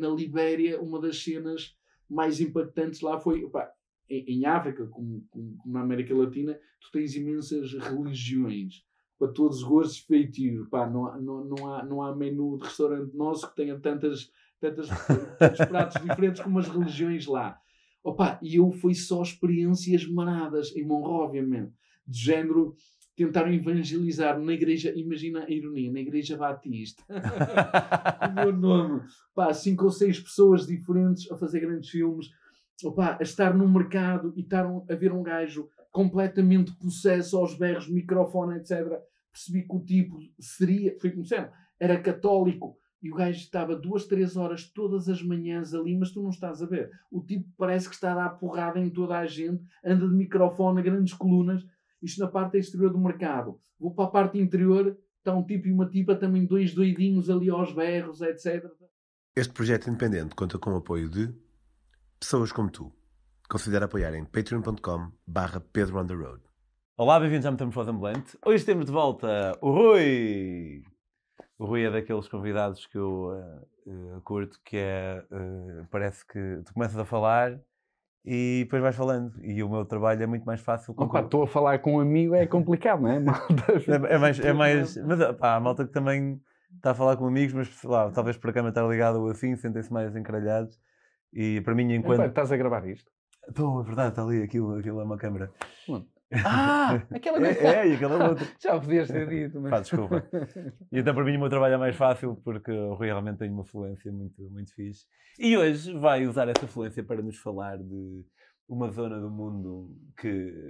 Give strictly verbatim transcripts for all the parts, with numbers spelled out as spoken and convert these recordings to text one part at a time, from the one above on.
Na Libéria, uma das cenas mais impactantes lá foi, pá, em, em África, como, como, como na América Latina, tu tens imensas religiões, para todos os gostos, feitio. Pá, não, há, não, não, há, não há menu de restaurante nosso que tenha tantas, tantas, tantos pratos diferentes como as religiões lá. Opa, e eu fui só experiências maradas em Monróvia mesmo, de género. Tentaram evangelizar na igreja, imagina a ironia, na igreja Batista. O meu nome. Pá, cinco ou seis pessoas diferentes a fazer grandes filmes. Opa, a estar num mercado e estar a ver um gajo completamente possesso aos berros, microfone, etcétera. Percebi que o tipo seria, foi como sempre, era católico. E o gajo estava duas, três horas todas as manhãs ali, mas tu não estás a ver. O tipo parece que está a dar porrada em toda a gente, anda de microfone, grandes colunas. Isto na parte exterior do mercado. Vou para a parte interior, está um tipo e uma tipa, também dois doidinhos ali aos berros, etcétera. Este projeto independente conta com o apoio de pessoas como tu. Considera apoiar em patreon ponto com barra Pedro on the road. Olá, bem-vindos à Metamorfose Ambulante. Hoje temos de volta o Rui. O Rui é daqueles convidados que eu uh, uh, curto, que é, uh, parece que tu começas a falar e depois vais falando. E o meu trabalho é muito mais fácil. Opa, estou a falar com um amigo, é complicado, não é? é, é mais, é mais, mas pá, a malta que também está a falar com amigos, mas lá, talvez por a câmera estar ligada ou assim, sentem-se mais encralhados. E para mim, enquanto... Opa, estás a gravar isto? Estou, é verdade, está ali, aquilo, aquilo é uma câmera. Hum. Ah, aquela coisa. É, é, e aquela outra. Já podias ter dito, mas... Pá, desculpa. E então para mim o meu trabalho é mais fácil porque o Rui realmente tem uma fluência muito, muito fixe. E hoje vai usar essa fluência para nos falar de uma zona do mundo que,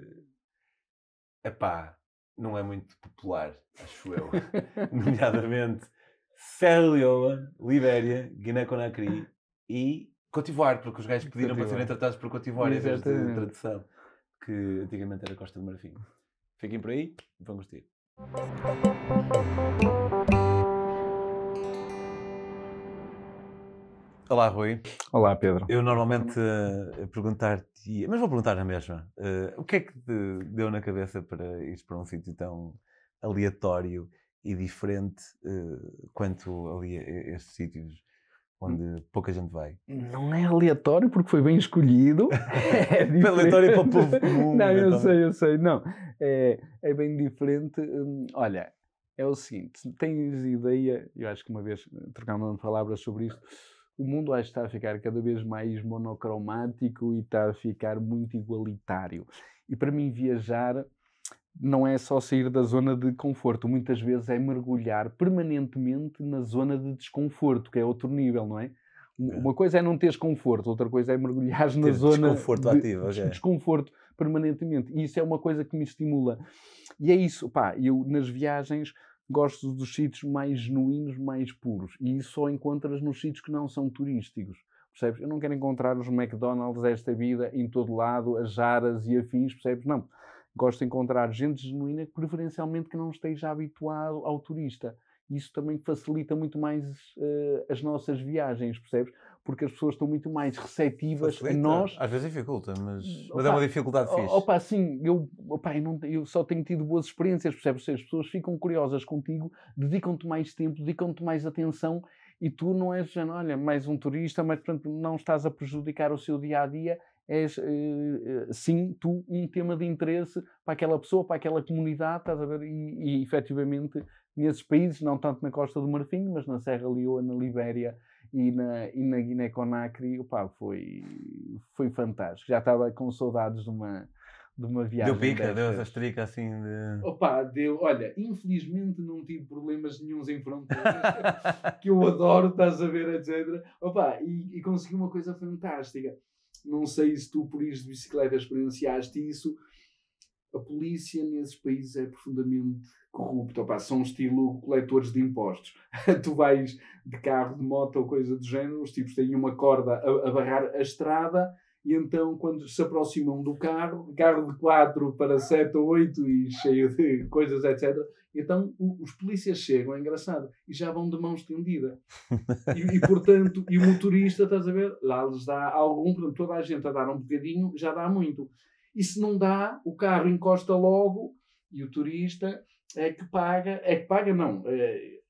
epá, não é muito popular, acho eu. Nomeadamente Serra Leoa, Libéria, Guiné-Conakry e Côte d'Ivoire, porque os gajos pediram para serem tratados por Côte d'Ivoire em vez de tradução, que antigamente era Costa do Marfim. Fiquem por aí, vão gostar. Olá, Rui. Olá, Pedro. Eu normalmente uh, perguntar-te, mas vou perguntar na mesma, uh, o que é que te deu na cabeça para ir para um sítio tão aleatório e diferente uh, quanto ali a estes sítios onde pouca gente vai? Não é aleatório porque foi bem escolhido. É aleatório para o povo comum. Não, eu então... sei, eu sei. Não, é, é bem diferente. Hum, olha, é o seguinte, tens ideia, eu acho que uma vez trocámos palavras sobre isto, o mundo acho que está a ficar cada vez mais monocromático e está a ficar muito igualitário. E para mim viajar não é só sair da zona de conforto, muitas vezes é mergulhar permanentemente na zona de desconforto, que é outro nível, não é? É. Uma coisa é não teres conforto, outra coisa é mergulhar na zona desconforto de ativo, okay. desconforto permanentemente. E isso é uma coisa que me estimula. E é isso, pá, eu nas viagens gosto dos sítios mais genuínos, mais puros. E isso só encontras nos sítios que não são turísticos. Percebes? Eu não quero encontrar os McDonald's desta vida em todo lado, as Jaras e afins, percebes? Não. Gosto de encontrar gente genuína, preferencialmente que não esteja habituado ao turista. Isso também facilita muito mais uh, as nossas viagens, percebes? Porque as pessoas estão muito mais receptivas facilita. A nós. Às vezes dificulta, mas, opa, mas é uma dificuldade fixe. Opa, sim, eu, opa, eu, não, eu só tenho tido boas experiências, percebes? As pessoas ficam curiosas contigo, dedicam-te mais tempo, dedicam-te mais atenção e tu não és, olha, mais um turista, mas portanto não estás a prejudicar o seu dia-a-dia. És, uh, sim, tu, um tema de interesse para aquela pessoa, para aquela comunidade, estás a ver? E, e efetivamente, nesses países, não tanto na Costa do Marfim, mas na Serra Leoa, na Libéria e na, e na Guiné-Conakry, opá, foi, foi fantástico. Já estava com saudades de uma, de uma viagem. Deu pica, deu essa estrica assim de... Opa, deu. Olha, infelizmente não tive problemas nenhuns em fronteiras, que eu adoro, estás a ver, etcétera. Opa, e, e consegui uma coisa fantástica. Não sei se tu, por ir de bicicleta, experienciaste isso. A polícia nesses países é profundamente corrupta. Opa, são estilo coletores de impostos. Tu vais de carro, de moto ou coisa do género, os tipos têm uma corda a, a barrar a estrada e então, quando se aproximam do carro, carro de quatro para sete ou oito e cheio de coisas, etcétera, então o, os polícias chegam, é engraçado, e já vão de mão estendida. E, e, portanto, e o motorista, estás a ver, lá lhes dá algum, portanto, toda a gente a dar um bocadinho, já dá muito. E se não dá, o carro encosta logo e o turista é que paga, é que paga não, é,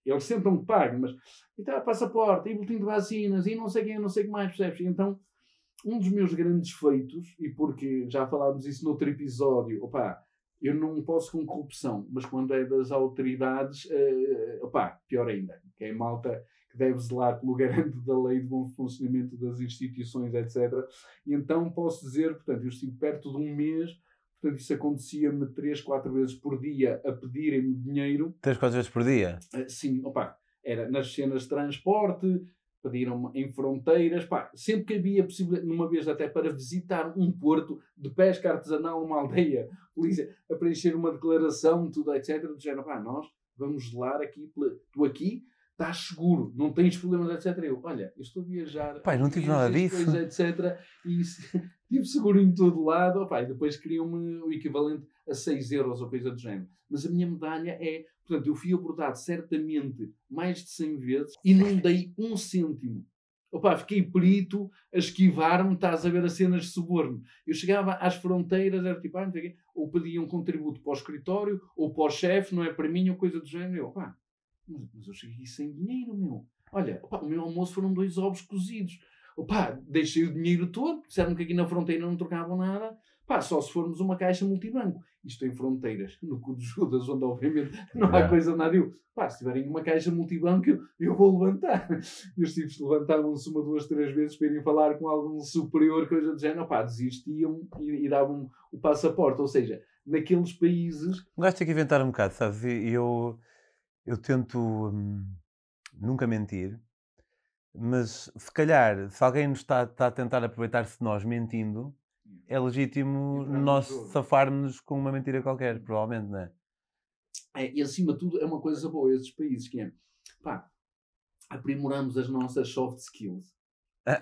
eles sentam que pagam, mas e tá, passaporte, e boletim de vacinas, e não sei quem, não sei o que mais, percebes? Então, um dos meus grandes feitos, e porque já falámos isso noutro episódio, opá, eu não posso com corrupção, mas quando é das autoridades, uh, opá, pior ainda, que é a malta que deve zelar pelo garante da lei de bom funcionamento das instituições, etcétera. E então posso dizer, portanto, eu estive perto de um mês, portanto, isso acontecia-me três, quatro vezes por dia a pedirem-me dinheiro. Três, quatro vezes por dia? Uh, sim, opá, era nas cenas de transporte, pediram-me em fronteiras, pá, sempre que havia possibilidade, numa vez até para visitar um porto de pesca artesanal, uma aldeia, polícia, a preencher uma declaração, tudo, etcétera, do género, pá, nós vamos zelar aqui, tu aqui estás seguro, não tens problemas, etcétera. Eu, olha, eu estou a viajar, pai, não tive nada disso, coisa, etcétera, e tive seguro em todo lado, pá, e depois queriam-me o equivalente a seis euros ou coisa do género. Mas a minha medalha é, portanto, eu fui abordado certamente mais de cem vezes e não dei um cêntimo. Opa, fiquei perito a esquivar-me, estás a ver as cenas de suborno. Eu chegava às fronteiras, era tipo, ah, não sei o quê, ou pedia um contributo para o escritório, ou para o chefe, não é para mim, ou coisa do género. Eu, pá, mas, mas eu cheguei sem dinheiro, meu. Olha, opa, o meu almoço foram dois ovos cozidos. Opa, deixei o dinheiro todo, disseram que aqui na fronteira não trocavam nada. Pá, só se formos uma caixa multibanco. Isto em fronteiras, no cu de Judas, onde obviamente não há coisa nada. Eu, pá, se tiverem uma caixa multibanco, eu, eu vou levantar. E os tipos levantavam-se uma, duas, três vezes para irem falar com algum superior, coisa do género. Pá, desistiam e, e davam o passaporte. Ou seja, naqueles países... Um gajo tem que inventar um bocado, sabes? E eu, eu tento hum, nunca mentir, mas se calhar, se alguém nos está, está a tentar aproveitar-se de nós mentindo, é legítimo nós safarmos com uma mentira qualquer, provavelmente, não é? É, e acima de tudo é uma coisa boa esses países, que é, pá, aprimoramos as nossas soft skills a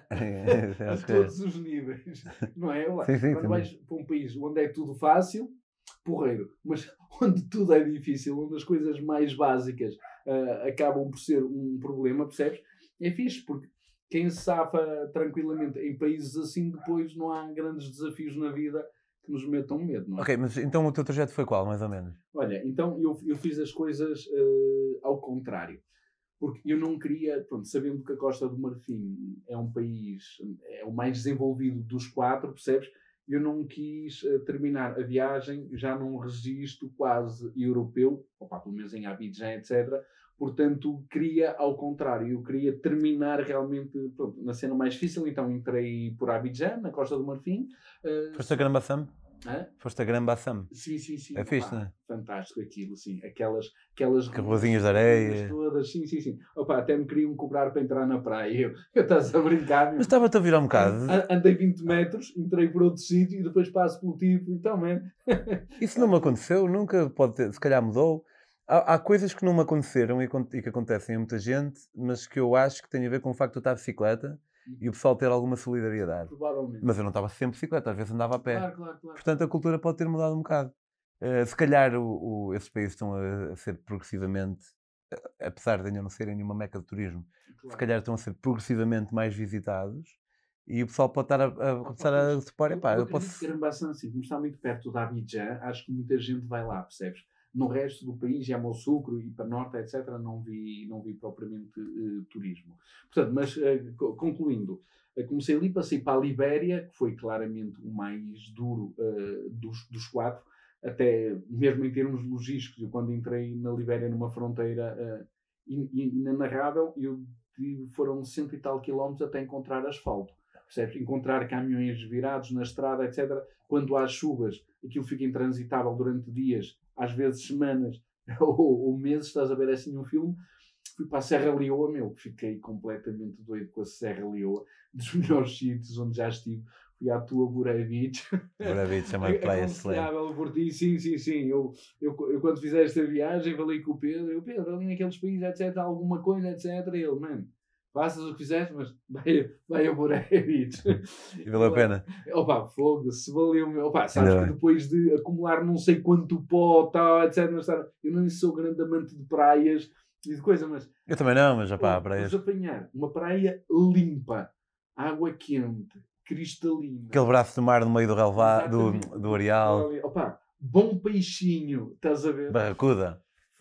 todos os níveis, não é? Lá, sim, sim, quando sim. vais para um país onde é tudo fácil, porreiro, mas onde tudo é difícil, onde as coisas mais básicas uh, acabam por ser um problema, percebes? É fixe, porque quem se safa tranquilamente em países assim, depois não há grandes desafios na vida que nos metam medo, não é? Ok, mas então o teu trajeto foi qual, mais ou menos? Olha, então eu, eu fiz as coisas uh, ao contrário. Porque eu não queria, pronto, sabendo que a Costa do Marfim é um país, é o mais desenvolvido dos quatro, percebes? Eu não quis uh, terminar a viagem já num registro quase europeu, ou pá, pelo menos em Abidjan, etcétera. Portanto, queria ao contrário, eu queria terminar realmente, pronto, na cena mais difícil. Então entrei por Abidjan, na Costa do Marfim. Uh, Foste a Grand Bassam? Hã? Foste a Grand Bassam? Sim, sim, sim. É fixe, não é? Fantástico aquilo, sim. Aquelas, aquelas carrozinhas de areia. Todas, sim, sim, sim. Opa, até me queriam cobrar para entrar na praia. Eu, eu estás a brincar. Meu. Mas estava-te a virar um bocado. Andei vinte metros, entrei por outro sítio e depois passo pelo tipo. Então, man. Isso não me aconteceu, nunca pode ter, se calhar mudou. Há, há coisas que não me aconteceram e, e que acontecem a muita gente, mas que eu acho que têm a ver com o facto de eu estar de bicicleta e o pessoal ter alguma solidariedade. Provavelmente. Mas eu não estava sempre de bicicleta, às vezes andava a pé. Claro, claro, claro. Portanto, a cultura pode ter mudado um bocado. Uh, se calhar o, o, esses países estão a, a ser progressivamente, a, apesar de ainda não serem nenhuma meca de turismo, claro. Se calhar estão a ser progressivamente mais visitados e o pessoal pode estar a, a começar a supor, epá, eu, eu posso... que Grambassan, assim, como está muito perto da Abidjan, acho que muita gente vai lá, percebes? No resto do país, já Moçucro e para Norte, etcétera, não vi, não vi propriamente uh, turismo. Portanto, mas uh, concluindo, uh, comecei ali, passei para a Libéria, que foi claramente o mais duro uh, dos, dos quatro, até mesmo em termos logísticos. Eu, quando entrei na Libéria, numa fronteira uh, inenarrável, eu tive, foram cento e tal quilómetros até encontrar asfalto. Percebes? Encontrar caminhões virados na estrada, etcétera. Quando há chuvas, aquilo fica intransitável durante dias, às vezes semanas ou, ou meses. Estás a ver assim um filme. Fui para a Serra Leoa, meu, fiquei completamente doido com a Serra Leoa, dos melhores sítios onde já estive. Fui à tua Bura Beach. Bura Beach é uma praia excelente. Por ti, sim, sim, sim. Eu, eu, eu quando fiz esta viagem, falei com o Pedro, eu, Pedro, ali naqueles países, etcétera, alguma coisa, etcétera. E ele, mano, faças o que fizeste, mas vai, vai a Bura Beach. E valeu a pena. Opa, fogo, se valeu, opa, sabes não. Que depois de acumular não sei quanto pó, tal, etcétera, eu não sou grande amante de praias e de coisa, mas... Eu também não, mas já pá, praias... Vamos apanhar uma praia limpa, água quente, cristalina. Aquele braço do mar no meio do relevado, do, do areal. Opa, bom peixinho, estás a ver? Barracuda.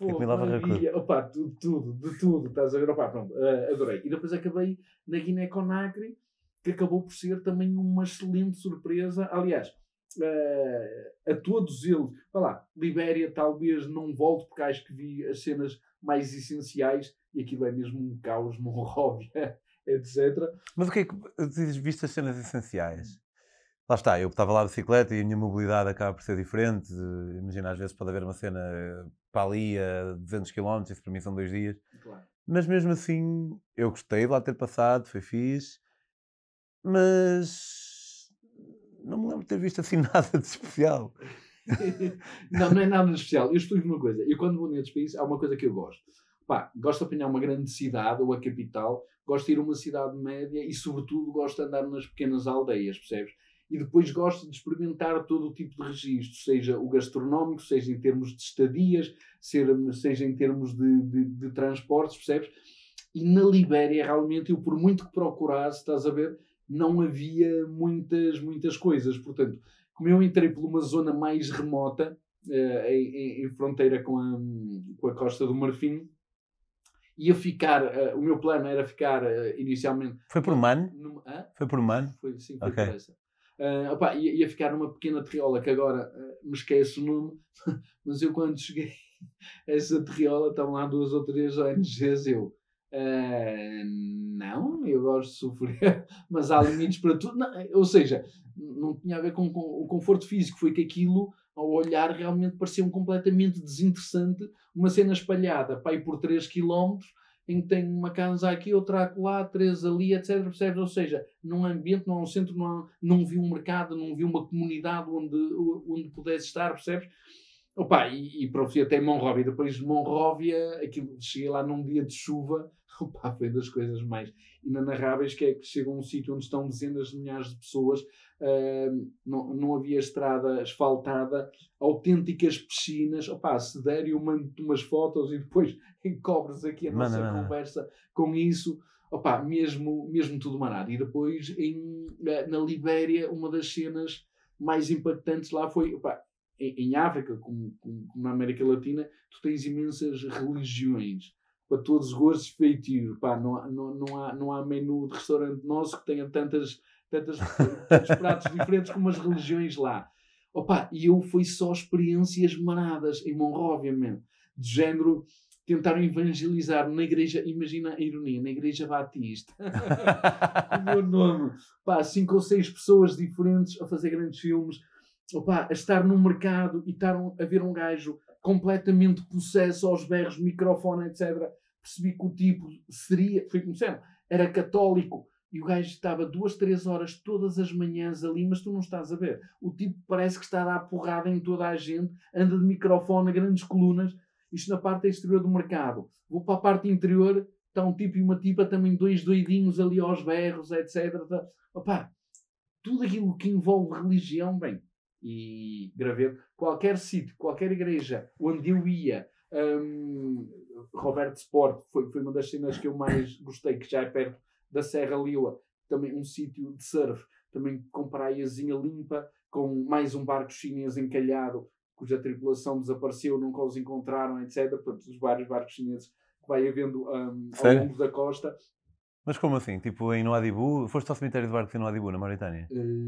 Pô, comida maravilha. Opa, tudo, tudo, de tudo, estás a ver? Opa, pronto, uh, adorei. E depois acabei na Guiné-Conakry, que acabou por ser também uma excelente surpresa. Aliás, uh, a todos eles, vá lá, Libéria talvez não volte, porque acho que vi as cenas mais essenciais, e aquilo é mesmo um caos, Monróvia, etcétera. Mas o que é que dizes, viste as cenas essenciais? Lá está, eu estava lá de bicicleta e a minha mobilidade acaba por ser diferente. Imagina, às vezes pode haver uma cena para ali a duzentos quilómetros, isso para mim são dois dias. Claro. Mas mesmo assim, eu gostei de lá ter passado, foi fixe. Mas não me lembro de ter visto assim nada de especial. Não, não é nada de especial. Eu explico uma coisa. Eu quando vou nestes países, há uma coisa que eu gosto. Pá, gosto de apanhar uma grande cidade ou a capital, gosto de ir a uma cidade média e, sobretudo, gosto de andar nas pequenas aldeias, percebes? E depois gosto de experimentar todo o tipo de registro, seja o gastronómico, seja em termos de estadias, seja em termos de, de, de transportes, percebes? E na Libéria, realmente, eu por muito que procurasse, estás a ver, não havia muitas, muitas coisas. Portanto, como eu entrei por uma zona mais remota, uh, em, em fronteira com a, com a Costa do Marfim, ia ficar, uh, o meu plano era ficar uh, inicialmente... Foi por Man? Numa, ah? Foi por Man? Foi, sim, foi okay. por essa. Uh, opa, ia, ia ficar numa pequena terriola que agora uh, me esqueço o nome, mas eu quando cheguei a essa terriola estavam lá duas ou três O N Gs, eu uh, não, eu gosto de sofrer, mas há limites para tudo. Não, ou seja, não tinha a ver com, com o conforto físico, foi que aquilo, ao olhar, realmente parecia um completamente desinteressante, uma cena espalhada para ir por três quilómetros, em que tem uma casa aqui, outra acolá, três ali, etcétera. Percebes? Ou seja, num ambiente, não há um centro, não, há, não vi um mercado, não vi uma comunidade onde, onde pudesse estar, percebes? Opa, e, e pronto, fui até Monróvia. Depois de Monróvia, aquilo, cheguei lá num dia de chuva, opa, foi das coisas mais inanarráveis, que é que chega a um sítio onde estão dezenas de milhares de pessoas, uh, não, não havia estrada asfaltada, autênticas piscinas. Opa, se der, eu mando-te umas fotos e depois encobres aqui a nossa Mano, conversa com isso. Opa, mesmo, mesmo tudo manado. E depois, em, na Libéria, uma das cenas mais impactantes lá foi... Opa, em África, como, como na América Latina, tu tens imensas religiões para todos os gostos, feitio. Pá, não, há, não, não, há, não há menu de restaurante nosso que tenha tantas, tantas, tantos pratos diferentes como as religiões lá. Opa, e eu fui só experiências maradas em Monróvia, mesmo. De género, tentaram evangelizar na igreja, imagina a ironia, na igreja Batista. O meu nome. Pá, cinco ou seis pessoas diferentes a fazer grandes filmes. Opa, a estar num mercado e estar a ver um gajo completamente possesso aos berros, microfone, etcétera. Percebi que o tipo seria, foi como sempre, era católico e o gajo estava duas, três horas todas as manhãs ali, mas tu não estás a ver. O tipo parece que está a dar porrada em toda a gente, anda de microfone, grandes colunas, isto na parte exterior do mercado. Vou para a parte interior, está um tipo e uma tipa também, dois doidinhos ali aos berros, etcétera. Opa, tudo aquilo que envolve religião, bem... E gravei qualquer sítio, qualquer igreja onde eu ia, um, Roberto Sport foi, foi uma das cenas que eu mais gostei, que já é perto da Serra Leoa, também um sítio de surf, também com praiazinha limpa, com mais um barco chinês encalhado, cuja tripulação desapareceu, nunca os encontraram, etcétera. Portanto, os vários barcos chineses que vai havendo um, ao longo da costa. Mas como assim? Tipo em Nouadhibou? Foste ao cemitério de barcos em Nouadhibou, na Mauritânia?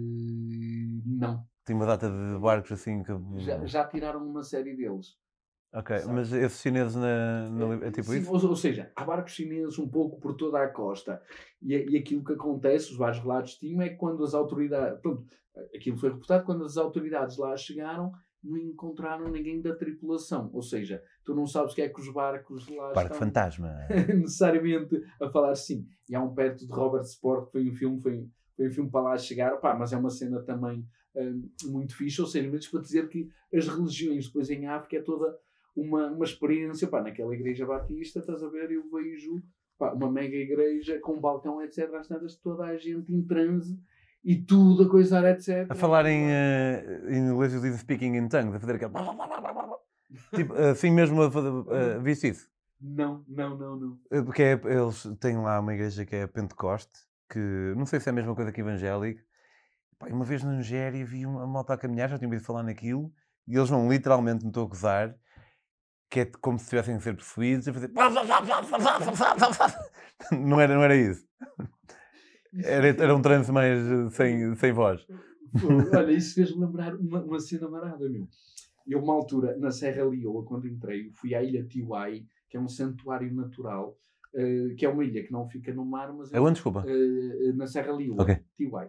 Uh, não. Tem uma data de barcos assim que... Já, já tiraram uma série deles. Ok, sabe? Mas esses chineses na, na, é tipo Sim, isso? Ou, ou seja, há barcos chineses um pouco por toda a costa. E, e aquilo que acontece, os vários relatos tinham, é que quando as autoridades... Pronto, aquilo foi reportado, quando as autoridades lá chegaram, não encontraram ninguém da tripulação. Ou seja, tu não sabes o que é que os barcos lá Barco estão... fantasma. necessariamente a falar assim. E há um perto de Robert Sport, que foi um filme, foi, foi um filme para lá chegar. Opá, mas é uma cena também um, muito fixe. Ou seja, mas para dizer que as religiões depois em África é toda uma, uma experiência. Opá, naquela igreja batista, estás a ver, eu vejo opá, uma mega igreja com um balcão, etcétera. Às tantas, toda a gente em transe e tudo a coisar, etcétera. A falar em, uh, em inglês, eu digo speaking in tongues, a fazer aquele... tipo, assim mesmo, a fazer, uh, viste isso? Não, não, não, não. Porque é, eles têm lá uma igreja que é a Pentecoste, que não sei se é a mesma coisa que evangélico. Pá, uma vez na Nigéria vi uma moto a caminhar, já tinha ouvido falar naquilo, e eles vão literalmente, não estou a gozar, que é como se estivessem a ser perseguidos, a fazer... Não era, não era isso. Era, era um trance mais sem, sem voz. Olha, isso fez-me lembrar uma, uma cena marada, meu. Eu, uma altura, na Serra Leoa, quando entrei, fui à ilha Tiwai, que é um santuário natural, uh, que é uma ilha que não fica no mar, mas... É onde, desculpa? Uh, na Serra Leoa, okay. Tiwai.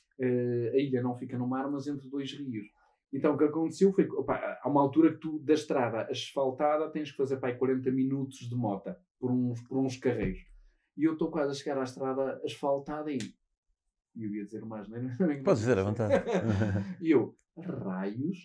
Uh, a ilha não fica no mar, mas entre dois rios. Então, o que aconteceu foi que, opa, há uma altura que tu, da estrada asfaltada, tens que fazer, pá, quarenta minutos de mota, por uns, por uns carreiros. E eu estou quase a chegar à estrada asfaltada e... E eu ia dizer mais, não é? Podes dizer à vontade. E eu, raios,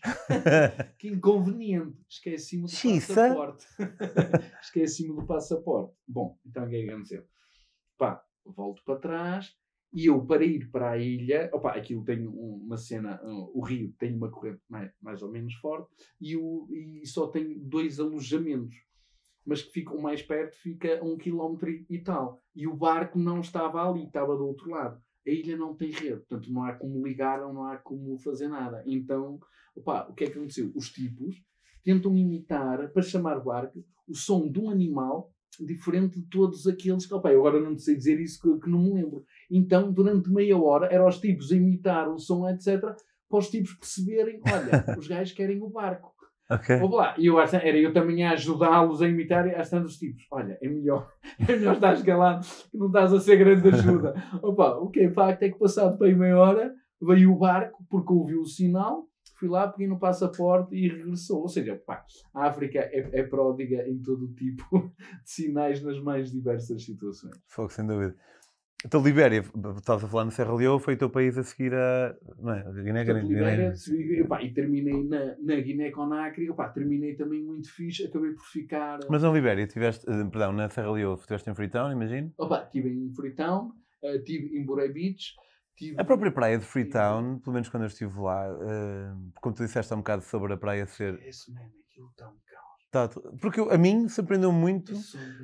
que inconveniente. Esqueci-me do Xissa. passaporte. Esqueci-me do passaporte. Bom, então o que é que aconteceu? Pá, volto para trás e eu, para ir para a ilha, opa, aquilo tem uma cena, um, o rio tem uma corrente mais, mais ou menos forte e, o, e só tem dois alojamentos. Mas que ficam mais perto, fica a um quilómetro e, e tal. E o barco não estava ali, estava do outro lado. A ilha não tem rede, portanto não há como ligar ou não há como fazer nada. Então, opa, o que é que aconteceu? Os tipos tentam imitar, para chamar o barco, o som de um animal diferente de todos aqueles que... Opa, eu agora não sei dizer isso que, que não me lembro. Então, durante meia hora, eram os tipos a imitar o som, etcétera, para os tipos perceberem, olha, os gajos querem o barco. Okay. Vou lá. E eu, era eu também a ajudá-los a imitar às tantos tipos. Olha, é melhor. É melhor estar calado que não estás a ser grande ajuda. Opa, o que é facto é que passado bem meia hora veio o barco porque ouviu o sinal, fui lá, peguei no passaporte e regressou. Ou seja, pá, a África é, é pródiga em todo o tipo de sinais nas mais diversas situações. Fogo, sem dúvida. Então, Libéria, estavas a falar na Serra Leoa, foi o teu país a seguir a... Não é? A Guiné, Portanto, Libéria, Guiné. Opa, e terminei na, na Guiné-Conakry, opa, terminei também muito fixe, acabei por ficar... Mas na Libéria, tiveste, perdão, na Serra Leoa, estiveste em Freetown, imagino? Opa, estive em Freetown, estive uh, em Buray Beach... Tive... A própria praia de Freetown, pelo menos quando eu estive lá, uh, como tu disseste há um bocado sobre a praia ser... É isso mesmo, aquilo está um caos. Tá, porque eu, a mim surpreendeu muito...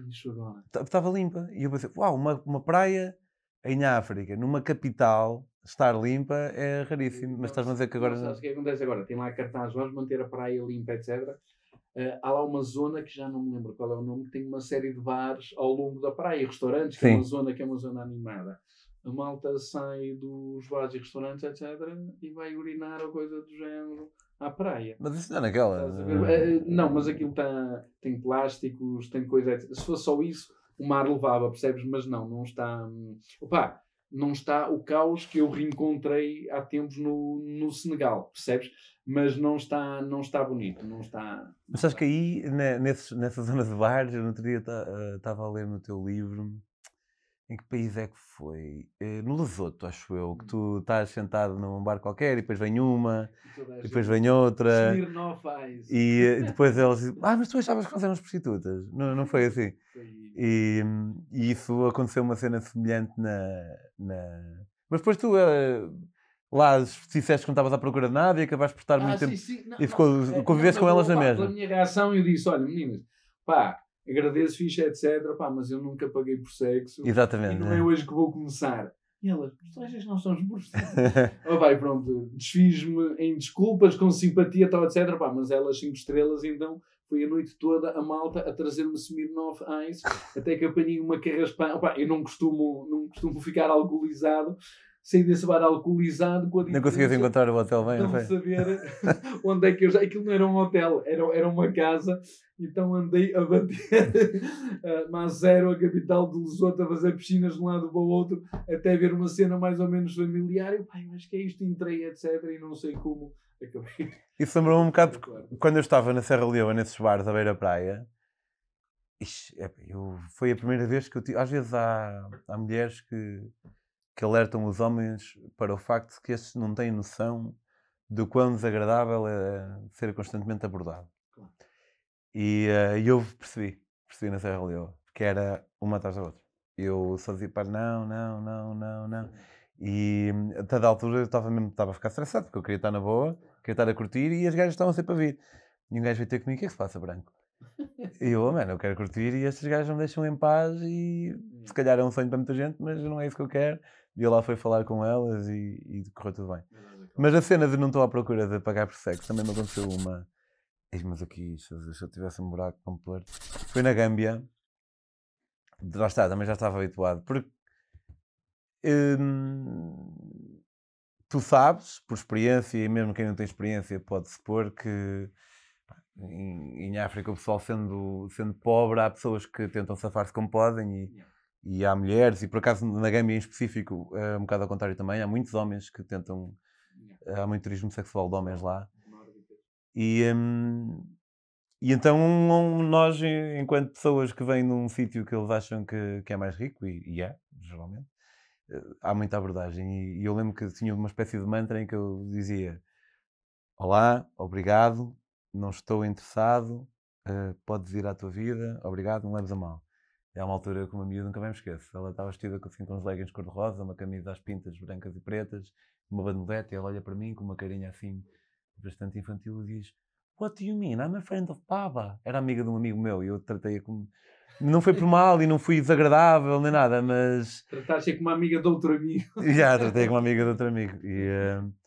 É estava limpa, e eu pensei, uau, uma, uma praia... Em África, numa capital, estar limpa é raríssimo. Mas estás-me a dizer que agora... Não, sabes o que acontece agora? Tem lá cartaz, vamos manter a praia limpa, etcétera. Uh, há lá uma zona, que já não me lembro qual é o nome, que tem uma série de bares ao longo da praia e restaurantes, que Sim. é uma zona que é uma zona animada. A malta sai dos bares e restaurantes, etcétera, e vai urinar ou coisa do género à praia. Mas isso não é naquela... Uh, não, mas aquilo tá, tem plásticos, tem coisa... etcétera. Se fosse só isso... O mar levava, percebes? Mas não, não está... Opa, não está o caos que eu reencontrei há tempos no, no Senegal, percebes? Mas não está, não está bonito, não está... Mas sabes que aí, nesses, nessa zona de bares, eu no outro dia estava a ler no teu livro... Em que país é que foi? No Lesoto, acho eu, que tu estás sentado num bar qualquer e depois vem uma, e depois vem outra... E depois eles dizem, ah, mas tu achavas que nós éramos prostitutas? Não, não foi assim? E, e isso aconteceu uma cena semelhante na... na... Mas depois tu... Uh, lá disseste que não estavas à procura de nada e acabaste por estar ah, muito sim, tempo... Sim. Não, e ficou, não, conviveste não, com elas na mesma. Pela minha reação eu disse, olha meninas, pá... Agradeço, fixe, etcétera. Pá, mas eu nunca paguei por sexo. Exatamente. E não é hoje que vou começar. E elas, tu achas que nós somos prostitutas? Oh, vai, pronto. Desfiz-me em desculpas, com simpatia, tal, etcétera. Pá, mas elas cinco estrelas, então foi a noite toda a malta a trazer-me Smirnoff Ice, até que apanhei uma carraspana. Oh, pá, eu não costumo, não costumo ficar alcoolizado. Saí desse bar alcoolizado com a não conseguias encontrar o hotel bem, não, não saber onde é que eu já... Aquilo não era um hotel, era, era uma casa. Então andei a bater uh, Mazero, a capital de Lesoto, a fazer piscinas de um lado para o outro, até ver uma cena mais ou menos familiar. Eu, pai, acho que é isto, entrei, etcétera. E não sei como acabei. Isso lembrou-me um bocado, porque quando eu estava na Serra Leoa, nesses bares à beira-praia, eu, foi a primeira vez que eu tive... Às vezes há, há mulheres que... que alertam os homens para o facto de que estes não têm noção do quão desagradável é ser constantemente abordado. Claro. E uh, eu percebi, percebi na Serra Leoa, que era uma atrás da outra. Eu só dizia para não, não, não, não, não. E a toda altura eu estava mesmo, estava a ficar estressado, porque eu queria estar na boa, queria estar a curtir e as gajas estavam sempre a vir. E um gajo veio ter comigo, o que é que se passa, Branco? E eu, oh, mano, eu quero curtir e estes gajos me deixam em paz e se calhar é um sonho para muita gente, mas não é isso que eu quero. E eu lá fui falar com elas e, e correu tudo bem. Mas a cena de não estou à procura de pagar por sexo também me aconteceu uma Ei, mas aqui, se eu, se eu tivesse um buraco para me pôr. Foi na Gâmbia. Lá está, também já estava habituado. Porque hum, tu sabes, por experiência, e mesmo quem não tem experiência pode supor que em, em África o pessoal sendo, sendo pobre, há pessoas que tentam safar-se como podem e, e há mulheres, e por acaso na Gâmbia em específico é um bocado ao contrário também, há muitos homens que tentam, há muito turismo sexual de homens lá. E, hum, e então nós, enquanto pessoas que vêm num sítio que eles acham que, que é mais rico, e, e é, geralmente, há muita abordagem. E, e eu lembro que tinha uma espécie de mantra em que eu dizia: olá, obrigado, não estou interessado, uh, podes ir à tua vida, obrigado, não leves a mal. É uma altura que uma miúda nunca mais me esqueço. Ela estava vestida assim, com uns leggings cor-de-rosa, uma camisa às pintas brancas e pretas, uma bandolete, e ela olha para mim com uma carinha assim bastante infantil e diz: What do you mean? I'm a friend of Baba. Era amiga de um amigo meu e eu tratei-a como... Não foi por mal e não fui desagradável nem nada, mas... Trataste-a como uma amiga de outro amigo. Já, yeah, tratei-a como uma amiga de outro amigo. E, uh...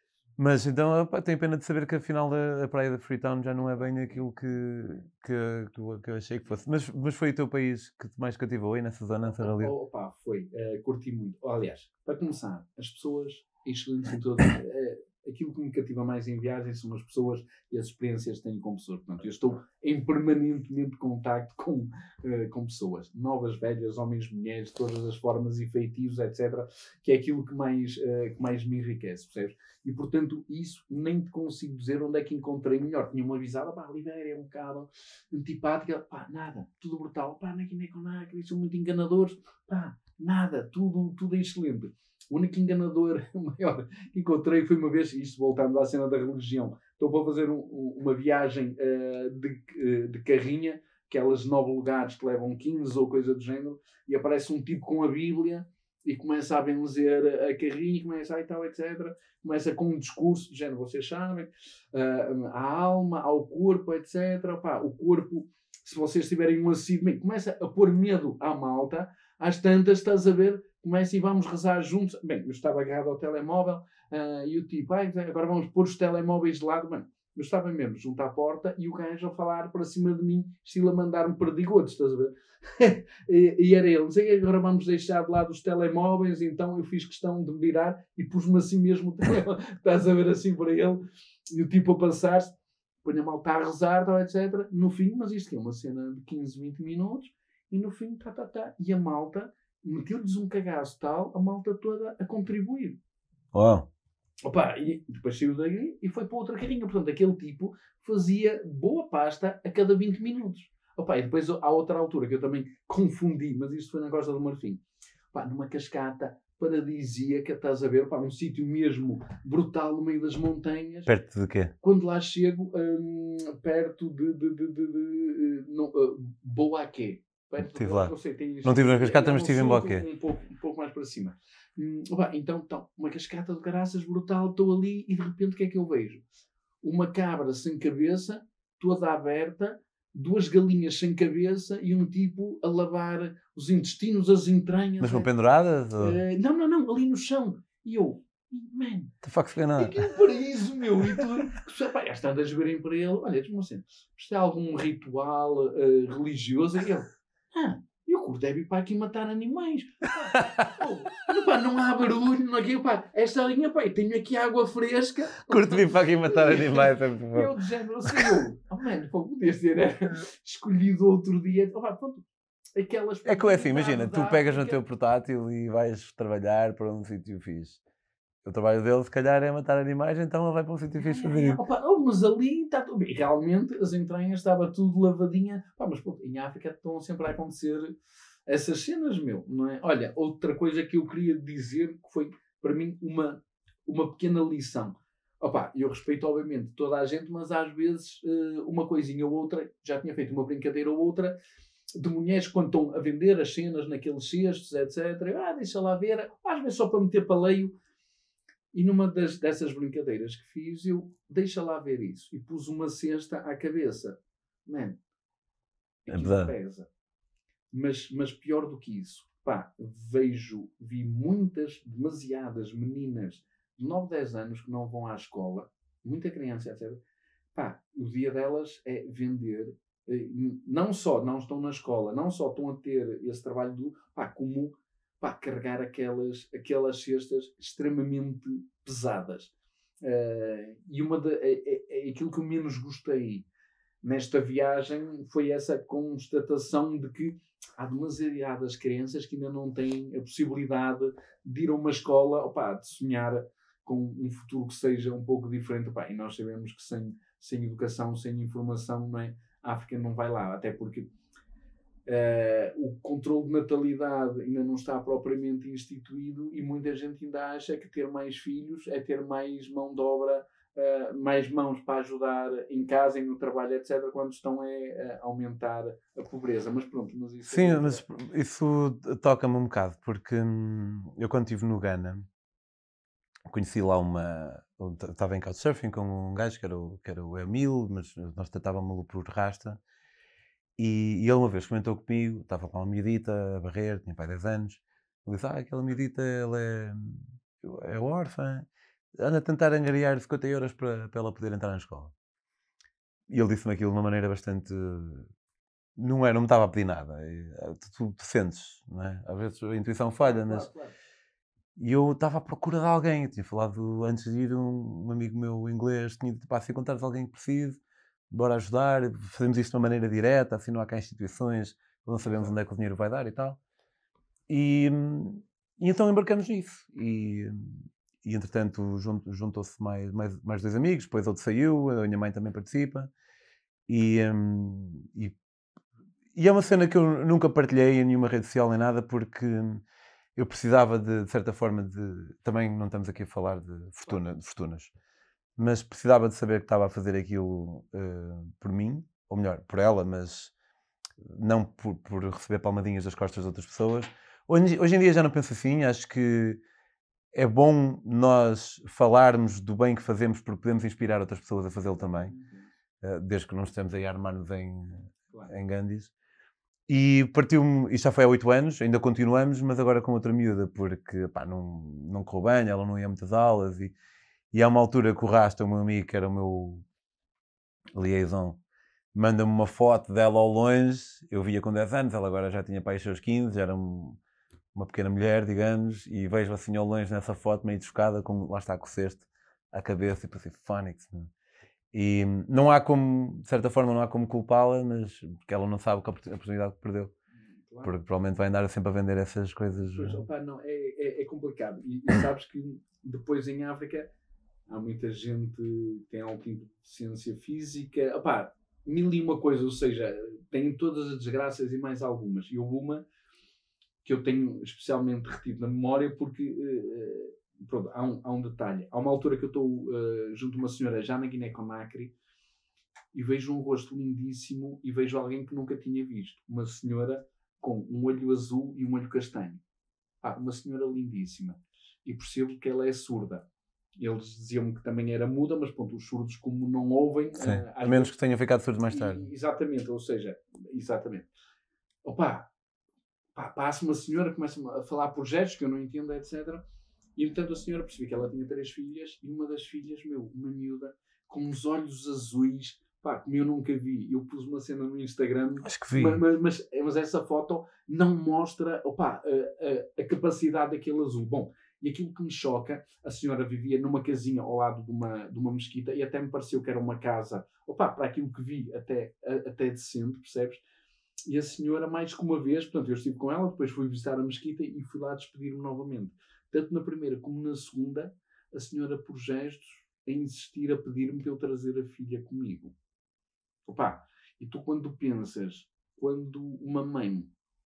Mas então opa, tenho pena de saber que afinal a, a praia da Freetown já não é bem aquilo que, que, que, que eu achei que fosse. Mas, mas foi o teu país que te mais cativou aí nessa zona, nessa realidade? Oh, opa, foi. Uh, curti muito. Oh, aliás, para começar, as pessoas excelentes em todas... Uh, aquilo que me cativa mais em viagens são as pessoas e as experiências que tenho com pessoas. Portanto, eu estou em permanentemente contacto com, uh, com pessoas. Novas, velhas, homens, mulheres, todas as formas e feitios, etcétera. Que é aquilo que mais, uh, que mais me enriquece, percebes? E, portanto, isso nem te consigo dizer onde é que encontrei melhor. Tinha-me avisado, pá, a Libéria é um bocado antipática. Pá, nada. Tudo brutal. Pá, nem nem com nada. Eles são muito enganadores. Pá, nada. Tudo, tudo é excelente. O único enganador maior que encontrei foi uma vez, isto voltando à cena da religião, estou para fazer um, uma viagem uh, de, uh, de carrinha, aquelas nove lugares que levam quinze ou coisa do género, e aparece um tipo com a Bíblia e começa a benzer a carrinha, começa a e tal, etcétera. Começa com um discurso de género, vocês sabem, uh, à alma, ao corpo, etcétera. Opá, o corpo, se vocês tiverem um assíduo, começa a pôr medo à malta, às tantas, estás a ver, começa e vamos rezar juntos. Bem, eu estava agarrado ao telemóvel uh, e o tipo, ah, agora vamos pôr os telemóveis de lado. Mano, eu estava mesmo junto à porta e o gajo a falar para cima de mim, estilo a mandar-me perdigotes, estás a ver? e, e era ele, dizia, agora vamos deixar de lado os telemóveis. Então eu fiz questão de me virar e pus-me assim mesmo, estás a ver, assim para ele, e o tipo a passar-se, põe a malta a rezar, tal, etcétera. No fim, mas isto é uma cena de quinze, vinte minutos, e no fim, tá, tá, tá, e a malta meteu-lhes um cagaço tal, a malta toda a contribuir. Uau! Opa, e depois saiu daí e foi para outra carrinha. Portanto, aquele tipo fazia boa pasta a cada vinte minutos. Opa, e depois há outra altura que eu também confundi, mas isto foi na Costa do Marfim. Opa, numa cascata paradisíaca, estás a ver, opa, um sítio mesmo brutal no meio das montanhas. Perto de quê? Quando lá chego, hum, perto de, de, de, de, de no, uh, Boaquê. Estive lá. Não sei, tem, não estive na cascata, é, mas estive em Boaquê. Um pouco, um pouco mais para cima. Hum, opa, então, então, uma cascata de caraças brutal, estou ali e de repente o que é que eu vejo? Uma cabra sem cabeça, toda aberta, duas galinhas sem cabeça e um tipo a lavar os intestinos, as entranhas. Mas são penduradas? Ou... Uh, não, não, não, ali no chão. E eu, man, the fuck se nada. Que é um paraíso, meu. E tu, pá, às tantas verem para ele, olha, diz-me assim, isto é algum ritual uh, religioso? E ele, ah, eu curto é vir para aqui matar animais. Pá, oh, pá, não há barulho, não aqui, pá, esta linha, pá, eu tenho aqui água fresca. Curto vir para aqui matar animais. É muito bom. Eu, de género, assim, eu, oh, mano, pá, podia ser é, escolhido outro dia. Oh, pá, pronto, aquelas... É que é assim, imagina, tu pegas no teu portátil e vais trabalhar para um sítio fixe. O trabalho dele, se calhar, é matar animais, então ele vai para um sítio fixe fazer isso. Opa, oh, mas ali está tudo bem. Realmente, as entranhas estava tudo lavadinha. Pá, mas pô, em África estão sempre a acontecer essas cenas, meu, não é? Olha, outra coisa que eu queria dizer, que foi, para mim, uma, uma pequena lição. Opa, eu respeito, obviamente, toda a gente, mas às vezes, uma coisinha ou outra, já tinha feito uma brincadeira ou outra, de mulheres quando estão a vender as cenas naqueles cestos, etcétera. Ah, deixa lá ver. Às vezes só para meter paleio. E numa das, dessas brincadeiras que fiz, eu deixa lá ver isso. E pus uma cesta à cabeça. Man, aquilo é pesa. Mas, mas pior do que isso, pá, vejo, vi muitas, demasiadas meninas de nove, dez anos que não vão à escola, muita criança, etcétera. pá, o dia delas é vender. Não só não estão na escola, não só estão a ter esse trabalho do, pá, como pá, carregar aquelas, aquelas cestas extremamente pesadas. Uh, e uma de, é, é, é aquilo que eu menos gostei nesta viagem foi essa constatação de que há demasiadas crianças que ainda não têm a possibilidade de ir a uma escola, opá, de sonhar com um futuro que seja um pouco diferente. Opá, e nós sabemos que sem, sem educação, sem informação, não é? A África não vai lá, até porque uh, o controle de natalidade ainda não está propriamente instituído e muita gente ainda acha que ter mais filhos é ter mais mão de obra, uh, mais mãos para ajudar em casa e no trabalho, etcétera, quando estão a, a aumentar a pobreza. Mas pronto, mas isso... Sim, é mas isso toca-me um bocado, porque hum, eu quando estive no Ghana, conheci lá uma... Estava em couchsurfing com um gajo que era o, que era o Emil, mas nós tratávamos-lo por Rasta. E, e ele uma vez comentou comigo, estava com uma miudita a barrer, tinha pai dez anos. Ele disse, ah, aquela miudita, ela é, é órfã, anda a tentar angariar cinquenta euros para, para ela poder entrar na escola. E ele disse-me aquilo de uma maneira bastante... Não, era, não me estava a pedir nada. E, tu, tu sentes, não é? Às vezes a intuição falha, claro, mas... claro, claro. E eu estava à procura de alguém. Eu tinha falado antes de ir, um, um amigo meu inglês tinha dito, pá, se encontrares alguém que precise, bora ajudar, fazemos isto de uma maneira direta, assim não há cá instituições, não sabemos onde é que o dinheiro vai dar e tal. E, e então embarcamos nisso. E, e entretanto juntou-se mais, mais, mais dois amigos, depois outro saiu, a minha mãe também participa. E, e, e é uma cena que eu nunca partilhei em nenhuma rede social nem nada, porque eu precisava de, de certa forma de... Também não estamos aqui a falar de, fortuna, de fortunas. Mas precisava de saber que estava a fazer aquilo uh, por mim, ou melhor, por ela, mas não por, por receber palmadinhas das costas de outras pessoas. Hoje, hoje em dia já não penso assim, acho que é bom nós falarmos do bem que fazemos porque podemos inspirar outras pessoas a fazê-lo também, uh, desde que não estejamos aí a armar-nos em, em Gandhis. E partiu-me, isto já foi há oito anos, ainda continuamos, mas agora com outra miúda, porque pá, não, não correu bem, ela não ia a muitas aulas e E há uma altura que o Rasta, o meu amigo, que era o meu liaison, manda-me uma foto dela ao longe. Eu via com dez anos, ela agora já tinha para aí os seus quinze, era um, uma pequena mulher, digamos, e vejo assim ao longe nessa foto, meio desfocada, como lá está com o cesto à cabeça, e pensei, Phonics, não? E não há como, de certa forma, não há como culpá-la, mas porque ela não sabe a oportunidade que perdeu. Claro. Porque provavelmente vai andar sempre a vender essas coisas. Pois, opa, não, é, é, é complicado. E, e sabes que depois em África há muita gente que tem algum tipo de deficiência física, opá, mil e uma coisa, ou seja, tem todas as desgraças e mais algumas. E houve uma que eu tenho especialmente retido na memória porque, uh, pronto, há um, há um detalhe. Há uma altura que eu estou uh, junto a uma senhora já na Guiné-Conakry e vejo um rosto lindíssimo e vejo alguém que nunca tinha visto. Uma senhora com um olho azul e um olho castanho. Ah, uma senhora lindíssima. E percebo que ela é surda. Eles diziam que também era muda, mas pronto, os surdos como não ouvem... Sim, uh, a menos que tenha ficado surdo mais tarde. E, exatamente, ou seja, exatamente. Opa, pá, passa uma senhora, começa a falar por gestos que eu não entendo, etcétera. E entanto a senhora percebi que ela tinha três filhas e uma das filhas, meu, uma miúda, com uns olhos azuis, pá, como eu nunca vi. Eu pus uma cena no Instagram, acho que vi. Mas, mas, mas, mas essa foto não mostra, opa, a, a, a capacidade daquele azul. Bom, e aquilo que me choca, a senhora vivia numa casinha ao lado de uma, de uma mesquita e até me pareceu que era uma casa, opa, para aquilo que vi, até, até decente, percebes? E a senhora, mais que uma vez, portanto, eu estive com ela, depois fui visitar a mesquita e fui lá despedir-me novamente. Tanto na primeira como na segunda, a senhora, por gestos, a insistir, a pedir-me para eu trazer a filha comigo. Opa, e tu quando pensas, quando uma mãe,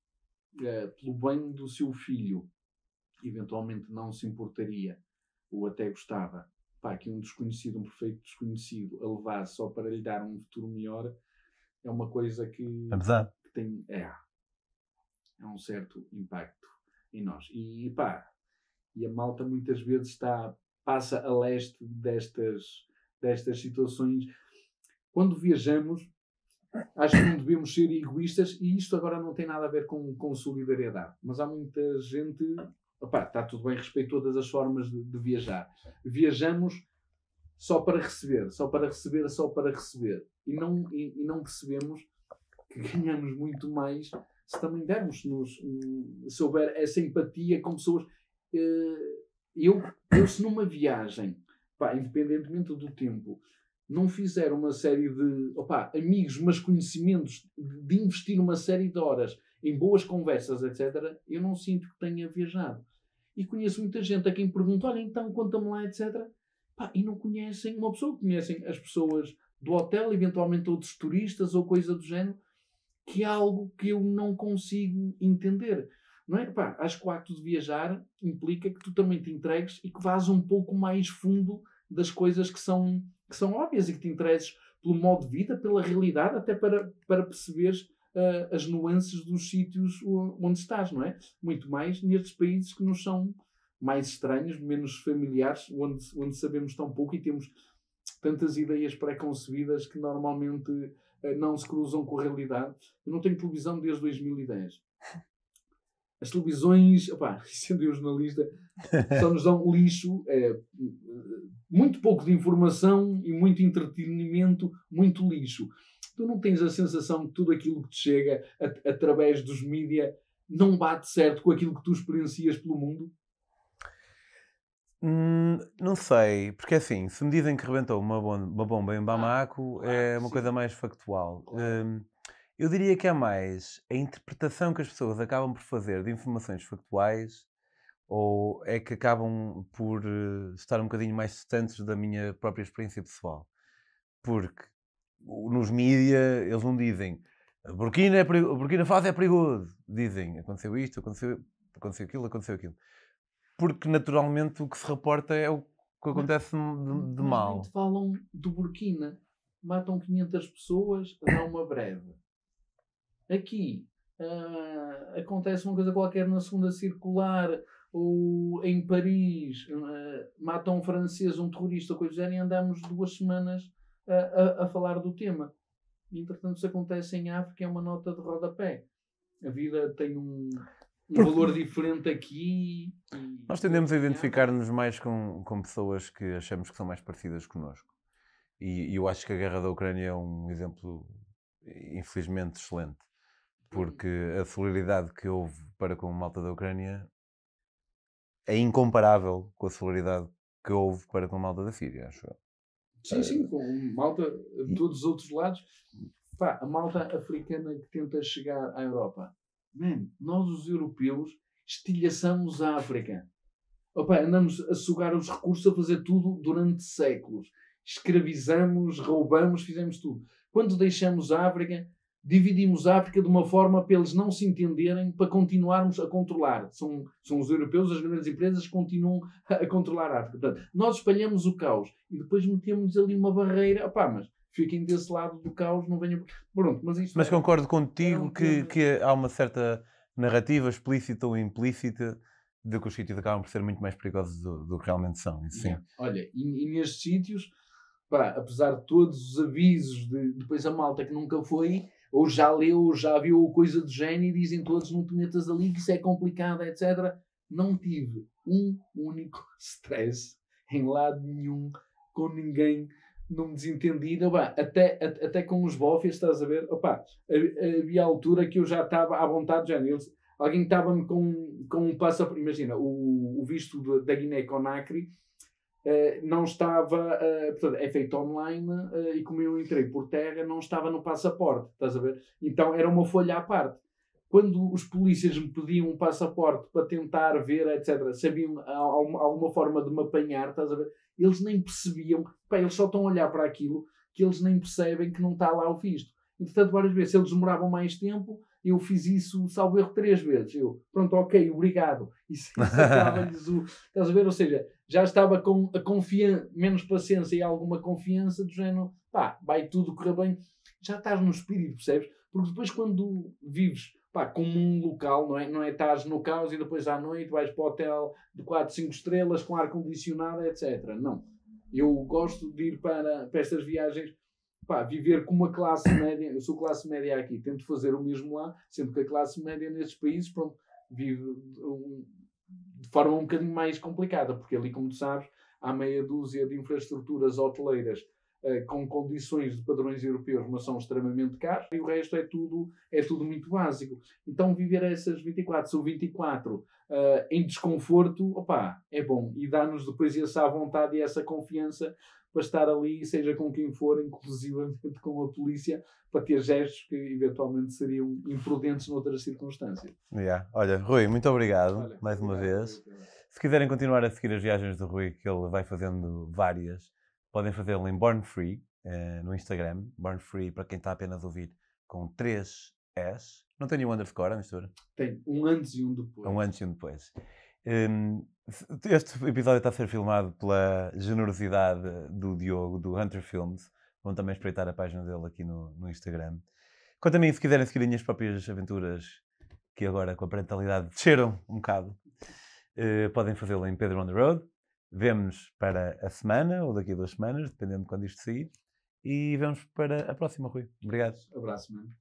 é, pelo bem do seu filho, eventualmente não se importaria, ou até gostava, pá, que um desconhecido, um perfeito desconhecido, a levasse só para lhe dar um futuro melhor, é uma coisa que, que tem, é, é um certo impacto em nós. E pá, e a malta muitas vezes está, passa a leste destas, destas situações. Quando viajamos, acho que não devemos ser egoístas, e isto agora não tem nada a ver com, com solidariedade, mas há muita gente, opá, está tudo bem, respeito todas as formas de, de viajar. Viajamos só para receber, só para receber, só para receber. E não, e, e não percebemos que ganhamos muito mais se também dermos, nos, se houver essa empatia com pessoas. Eu, eu se numa viagem, pá, independentemente do tempo, não fizer uma série de opa, amigos, mas conhecimentos, de investir uma série de horas em boas conversas, etcétera, eu não sinto que tenha viajado. E conheço muita gente a quem pergunta, olha, então, conta-me lá, etcétera. Pá, e não conhecem uma pessoa, conhecem as pessoas do hotel, eventualmente outros turistas ou coisa do género, que é algo que eu não consigo entender. Não é? Pá, acho que o acto de viajar implica que tu também te entregues e que vás um pouco mais fundo das coisas que são, que são óbvias e que te interesses pelo modo de vida, pela realidade, até para, para perceberes uh, as nuances dos sítios onde estás, não é? Muito mais nestes países que nos são mais estranhos, menos familiares, onde, onde sabemos tão pouco e temos tantas ideias pré-concebidas que normalmente uh, não se cruzam com a realidade. Eu não tenho televisão desde dois mil e dez. As televisões, opá, sendo eu jornalista, só nos dão lixo, é, muito pouco de informação e muito entretenimento, muito lixo. Tu não tens a sensação que tudo aquilo que te chega a, através dos mídia não bate certo com aquilo que tu experiencias pelo mundo? Hum, não sei, porque assim, se me dizem que rebentou uma bomba, uma bomba em Bamako, ah, claro, é uma sim. coisa mais factual. Claro. Hum, eu diria que é mais a interpretação que as pessoas acabam por fazer de informações factuais, ou é que acabam por uh, estar um bocadinho mais distantes da minha própria experiência pessoal. Porque nos mídia eles não dizem Burkina, é perigo, Burkina Faso é perigoso. Dizem, aconteceu isto, aconteceu, aconteceu aquilo, aconteceu aquilo. Porque naturalmente o que se reporta é o que acontece de, de Mas mal. nem te falam do Burkina. Matam quinhentas pessoas, dá uma breve. Aqui uh, acontece uma coisa qualquer na segunda circular, ou em Paris uh, matam um francês, um terrorista, coisa do género, e andamos duas semanas a, a, a falar do tema. E, entretanto, se acontece em África, é uma nota de rodapé. A vida tem um, um valor diferente aqui. E, nós tendemos a identificar-nos mais com, com pessoas que achamos que são mais parecidas connosco. E, e eu acho que a guerra da Ucrânia é um exemplo, infelizmente, excelente. Porque a solidariedade que houve para com a malta da Ucrânia é incomparável com a solidariedade que houve para com a malta da Síria, acho eu. Sim, sim, com a malta de todos os outros lados. Pá, a malta africana que tenta chegar à Europa. Man, nós os europeus estilhaçamos a África. Opa, andamos a sugar os recursos, a fazer tudo durante séculos. Escravizamos, roubamos, fizemos tudo. Quando deixamos a África, dividimos a África de uma forma para eles não se entenderem, para continuarmos a controlar. São, são os europeus, as grandes empresas, que continuam a, a controlar a África. Portanto, nós espalhamos o caos e depois metemos ali uma barreira. Opá, mas fiquem desse lado do caos, não venham... Pronto, mas isto... Mas é, concordo contigo é um que, que há uma certa narrativa explícita ou implícita de que os sítios acabam por ser muito mais perigosos do, do que realmente são. Isso, sim. Yeah. Olha, e, e nestes sítios, pá, apesar de todos os avisos de depois a malta que nunca foi... ou já leu, ou já viu coisa do género e dizem todos, não te metas ali que isso é complicado, etcétera. Não tive um único stress em lado nenhum, com ninguém, não desentendido. Opa, até, até com os bofes, estás a ver? Opa, havia altura que eu já estava à vontade, já eles, alguém estava-me com, com um passaporte, imagina, o, o visto de, da Guiné-Conakry, Uh, não estava, uh, portanto, é feito online uh, e como eu entrei por terra não estava no passaporte, estás a ver? Então era uma folha à parte. Quando os polícias me pediam um passaporte para tentar ver, etcétera, sabiam alguma, alguma forma de me apanhar, estás a ver? Eles nem percebiam, pá, eles só estão a olhar para aquilo que eles nem percebem que não está lá o visto. Entretanto, várias vezes, se eles demoravam mais tempo, eu fiz isso, salvo erro, três vezes. Eu, pronto, ok, obrigado. Isso, isso acaba-lhes o... Estás a ver? Ou seja, já estava com a confiança, menos paciência e alguma confiança do género, pá, vai tudo correr bem. Já estás no espírito, percebes? Porque depois quando vives, pá, como um local, não é? Não é estás no caos e depois à noite vais para o hotel de quatro, cinco estrelas com ar-condicionado, etcétera. Não. Eu gosto de ir para, para estas viagens, pá, viver com uma classe média. Eu sou classe média aqui, tento fazer o mesmo lá, sendo que a classe média nestes países, pronto, vive um, de forma um bocadinho mais complicada, porque ali, como tu sabes, há meia dúzia de infraestruturas hoteleiras uh, com condições de padrões europeus, mas são extremamente caros, e o resto é tudo, é tudo muito básico. Então viver essas vinte e quatro sobre vinte e quatro uh, em desconforto, opá, é bom. E dá-nos depois essa vontade e essa confiança para estar ali, seja com quem for, inclusivamente com a polícia, para ter gestos que eventualmente seriam imprudentes noutras circunstâncias. Yeah. Olha, Rui, muito obrigado, Olha, mais uma obrigado, vez. obrigado. Se quiserem continuar a seguir as viagens do Rui, que ele vai fazendo várias, podem fazê-lo em Born Free, eh, no Instagram. Born Free, para quem está apenas a ouvir, com três S. Não tem nenhum underscore, a mistura? Tem um antes e um depois. Um antes e um depois. Um, este episódio está a ser filmado pela generosidade do Diogo, do Hunter Films. Vão também espreitar a página dele aqui no, no Instagram. Quanto a mim, se quiserem seguir as minhas próprias aventuras, que agora com a parentalidade desceram um bocado, uh, podem fazê-lo em Pedro on the Road. Vemo-nos para a semana, ou daqui a duas semanas, dependendo de quando isto sair. E vamos para a próxima, Rui. Obrigado. Abraço, mano.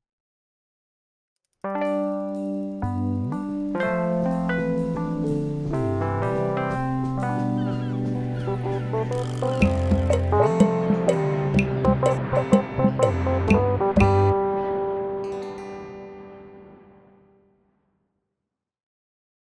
Thank you.